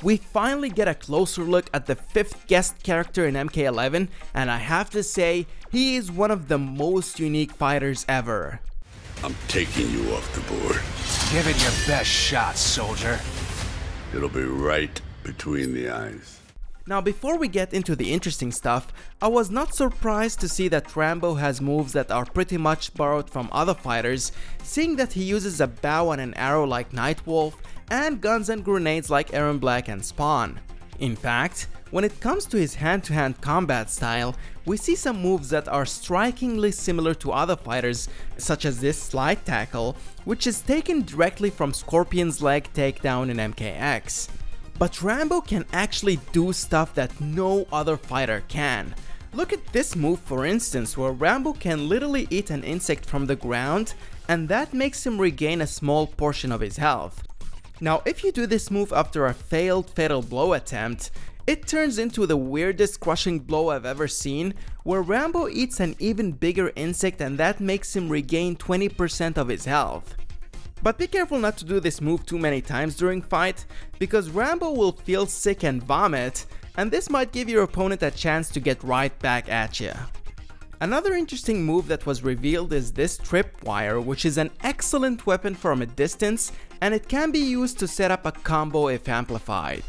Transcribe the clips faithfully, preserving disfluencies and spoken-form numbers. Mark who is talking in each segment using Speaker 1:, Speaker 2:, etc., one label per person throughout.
Speaker 1: we finally get a closer look at the fifth guest character in M K eleven, and I have to say, he is one of the most unique fighters ever.
Speaker 2: I'm taking you off the board.
Speaker 3: Give it your best shot, soldier.
Speaker 2: It'll be right between the eyes.
Speaker 1: Now before we get into the interesting stuff, I was not surprised to see that Rambo has moves that are pretty much borrowed from other fighters, seeing that he uses a bow and an arrow like Nightwolf, and guns and grenades like Aaron Black and Spawn. In fact, when it comes to his hand-to-hand combat style, we see some moves that are strikingly similar to other fighters, such as this slide tackle, which is taken directly from Scorpion's leg takedown in M K X. But Rambo can actually do stuff that no other fighter can. Look at this move for instance, where Rambo can literally eat an insect from the ground, and that makes him regain a small portion of his health. Now if you do this move after a failed fatal blow attempt, it turns into the weirdest crushing blow I've ever seen, where Rambo eats an even bigger insect and that makes him regain twenty percent of his health. But be careful not to do this move too many times during fight, because Rambo will feel sick and vomit, and this might give your opponent a chance to get right back at you. Another interesting move that was revealed is this tripwire, which is an excellent weapon from a distance, and it can be used to set up a combo if amplified.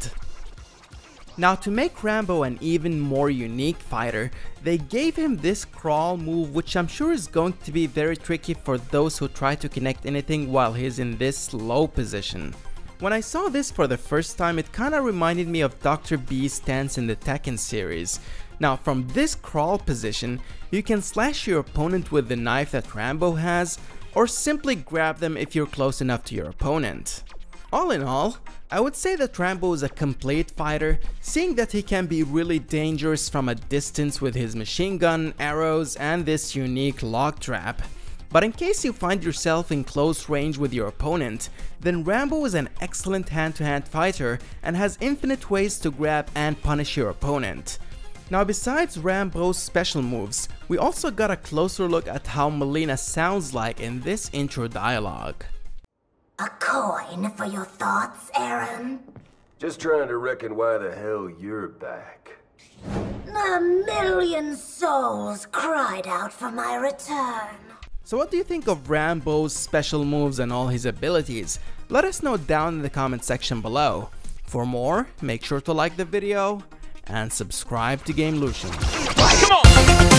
Speaker 1: Now to make Rambo an even more unique fighter, they gave him this crawl move, which I'm sure is going to be very tricky for those who try to connect anything while he's in this low position. When I saw this for the first time, it kinda reminded me of Doctor B's stance in the Tekken series. Now from this crawl position, you can slash your opponent with the knife that Rambo has, or simply grab them if you're close enough to your opponent. All in all, I would say that Rambo is a complete fighter, seeing that he can be really dangerous from a distance with his machine gun, arrows, and this unique log trap. But in case you find yourself in close range with your opponent, then Rambo is an excellent hand-to-hand fighter and has infinite ways to grab and punish your opponent. Now besides Rambo's special moves, we also got a closer look at how Mileena sounds like in this intro dialogue.
Speaker 4: A coin for your thoughts, Aaron?
Speaker 5: Just trying to reckon why the hell you're back.
Speaker 4: A million souls cried out for my return.
Speaker 1: So what do you think of Rambo's special moves and all his abilities? Let us know down in the comment section below. For more, make sure to like the video and subscribe to Game Lucian.
Speaker 3: Come on!